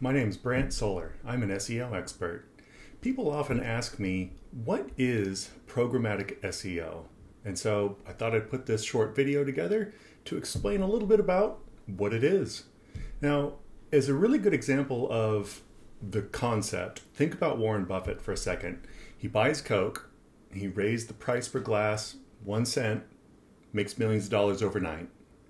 My name's Brant Soler. I'm an SEO expert. People often ask me, what is programmatic SEO? And so I thought I'd put this short video together to explain a little bit about what it is. Now, as a really good example of the concept, think about Warren Buffett for a second. He buys Coke, he raised the price per glass 1 cent, makes millions of dollars overnight.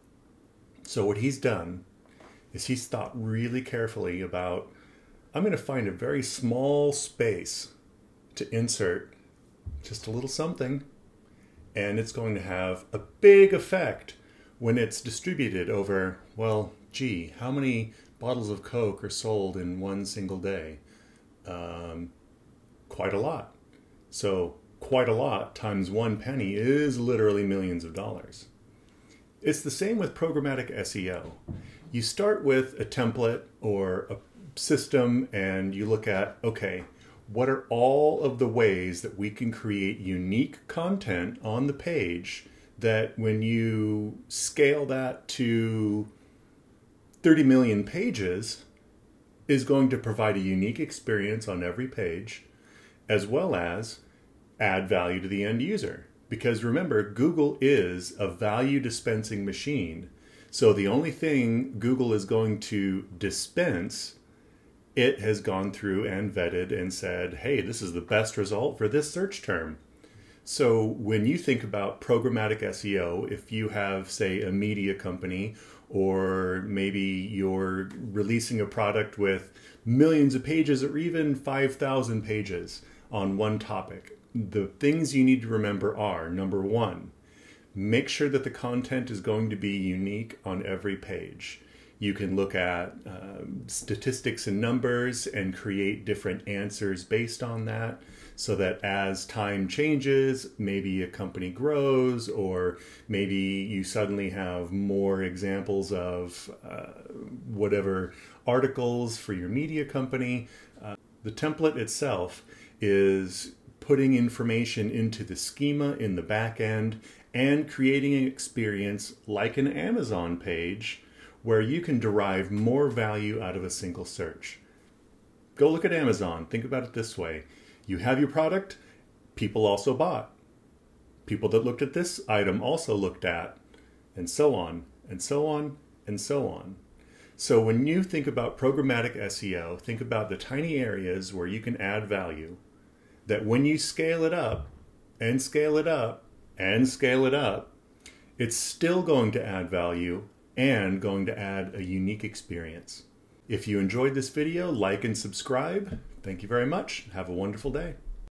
So what he's done is he's thought really carefully about, I'm going to find a very small space to insert just a little something, and it's going to have a big effect when it's distributed over, well, gee, how many bottles of Coke are sold in one single day? Quite a lot. So quite a lot times 1 penny is literally millions of dollars. It's the same with programmatic SEO. You start with a template or a system and you look at, okay, what are all of the ways that we can create unique content on the page that when you scale that to 30 million pages is going to provide a unique experience on every page, as well as add value to the end user. Because remember, Google is a value dispensing machine. So the only thing Google is going to dispense, it has gone through and vetted and said, hey, this is the best result for this search term. So when you think about programmatic SEO, if you have, say, a media company, or maybe you're releasing a product with millions of pages or even 5,000 pages on one topic, the things you need to remember are, number one, make sure that the content is going to be unique on every page. You can look at statistics and numbers and create different answers based on that, so that as time changes, maybe a company grows, or maybe you suddenly have more examples of whatever articles for your media company. The template itself is putting information into the schema in the back end and creating an experience like an Amazon page where you can derive more value out of a single search. Go look at Amazon. Think about it this way. You have your product, people also bought. People that looked at this item also looked at, and so on, and so on, and so on. So when you think about programmatic SEO, think about the tiny areas where you can add value, that when you scale it up, and scale it up, and scale it up, it's still going to add value and going to add a unique experience. If you enjoyed this video, like and subscribe. Thank you very much. Have a wonderful day.